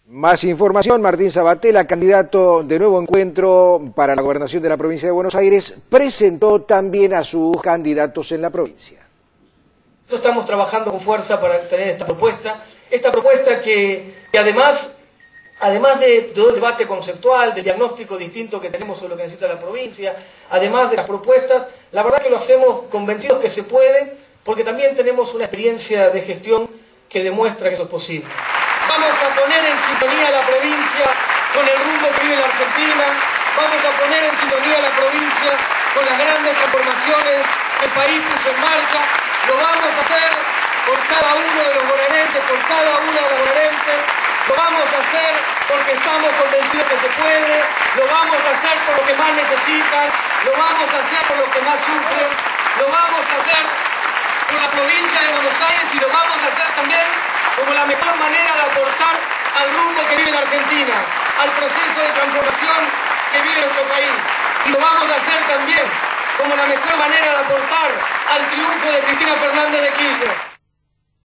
Más información, Martín Sabatella, candidato de Nuevo Encuentro para la gobernación de la provincia de Buenos Aires, presentó también a sus candidatos en la provincia. Estamos trabajando con fuerza para tener esta propuesta que además de todo el debate conceptual, del diagnóstico distinto que tenemos sobre lo que necesita la provincia, además de las propuestas, la verdad que lo hacemos convencidos que se puede, porque también tenemos una experiencia de gestión que demuestra que eso es posible. Vamos a poner en sintonía a la provincia con el rumbo que vive la Argentina, vamos a poner en sintonía a la provincia con las grandes transformaciones que el país puso en marcha, lo vamos a hacer por cada uno de los bonaerenses, por cada una de las bonaerenses, lo vamos a hacer porque estamos convencidos que se puede, lo vamos a hacer por los que más necesitan, lo vamos a hacer por los que más sufren, lo vamos a hacer por la provincia de Buenos Aires y lo vamos a hacer también como la mejor manera de aportar al rumbo que vive la Argentina, al proceso de transformación que vive nuestro país. Y lo vamos a hacer también como la mejor manera de aportar al triunfo de Cristina Fernández de Kirchner.